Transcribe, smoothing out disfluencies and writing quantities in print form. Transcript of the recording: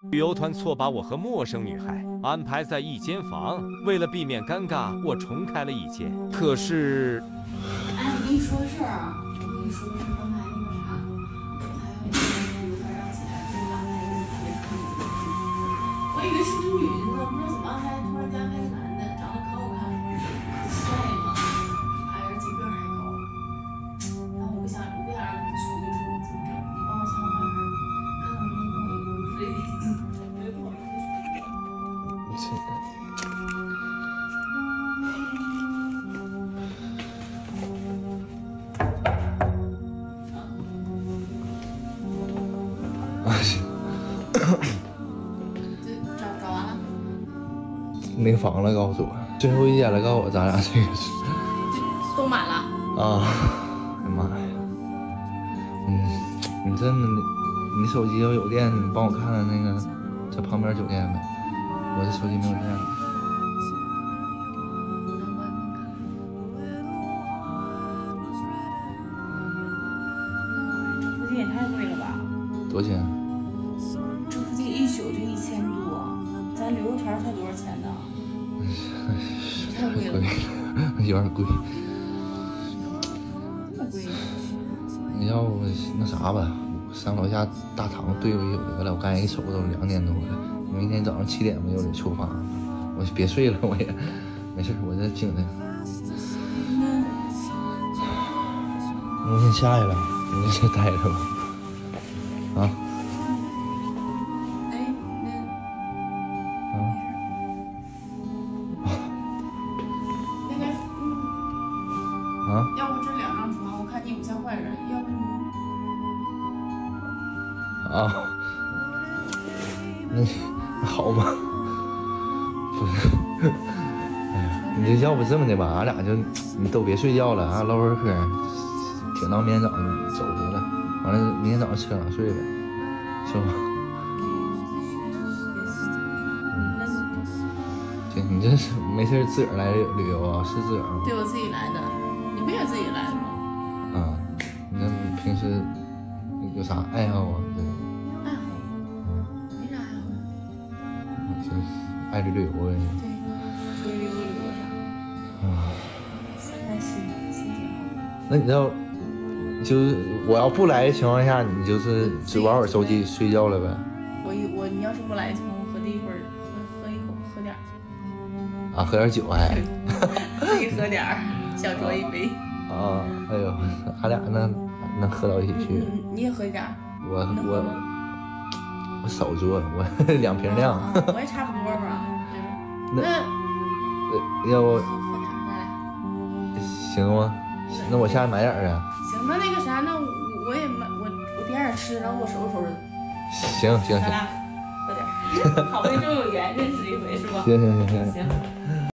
旅游团错把我和陌生女孩安排在一间房，为了避免尴尬，我重开了一间。可是， 哎，我跟你说个事儿啊，我跟你说个事儿，刚才那个啥，我才有点让起来，给我安排一个特别特别的，我以为是个女的呢，不知道怎么安排，突然间安排个男的，长得可好看了，帅嘛，矮人几个还高，然后我不想让你出去住，你帮我想想办法，看能不能跟我一个屋睡，我也不好意思。找完了， 没房了，告诉我，最后一间了，告诉我咱俩这个是都满了啊，哎呀妈呀，你这你手机要有电，你帮我看看那个这旁边酒店呗，我这手机没有电了。 这附近也太贵了吧？ 多少钱？ 这附近一宿就1000多，咱旅游团才多少钱呢？太贵了吧， 有点贵。 这么贵？ 你要不那啥吧，上楼下大堂对我有一个了，我刚才一瞅都2点多了，明天早上7点我就得出发，我别睡了，我也没事，我这紧着。我先下去了，你就待着吧。啊。 哎，那个啊？ 要不这2张床，我看你不像坏人，要不啊？那好吧，不是，哎呀，你这要不这么的吧，俺俩就你都别睡觉了啊，唠会儿嗑，挺到明天早上走得了，完了明天早上车上睡呗，行吧？行，你这是没事自个儿来旅游啊？是自个儿吗？ 对我自己来的，你不也自己来的吗？ 啊，你那平时有啥爱好啊？ 爱好？没啥爱好呀。 就是爱旅游呗。 对，出去旅游啥？ 啊， 开心，心情好。 那你要就是我要不来的情况下，你就是只玩会儿手机睡觉了呗？ 你要是不来的情况，我喝这一会儿，喝一口，喝点儿。 啊，喝点酒还？ 自己喝点儿，小酌一杯。 啊，哎呦，俺俩能喝到一起去？ 你也喝一点儿。 我少酌，我2瓶量。 我也差不多吧。 要不喝点儿再来。 行吗？那我下去买点儿啊。 行，那个啥，那我也买，我点点吃，然后我收拾收拾。 行， 咱俩喝点儿，好不容易就有缘认识一回是吧？ 行。 行。